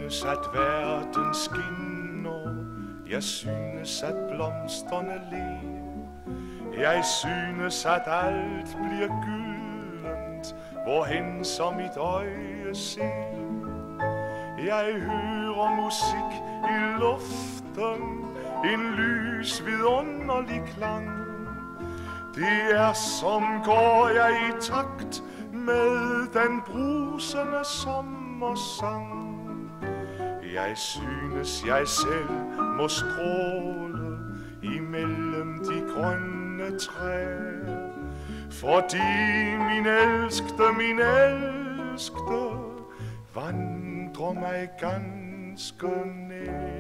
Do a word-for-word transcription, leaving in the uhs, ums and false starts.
synes, at verden skinner. Jeg synes, at blomsterne ler. Jeg synes, at alt bliver gyldent, hvorhen som mit øje ser. Jeg hører musik i luften, en lys vidunderlig klang. Det er som går jeg i takt med den brusende sommersang. Jeg synes, jeg selv må stråle imellem de grønne træer, fordi min elskede, min elskede vandrer mig ganske nær.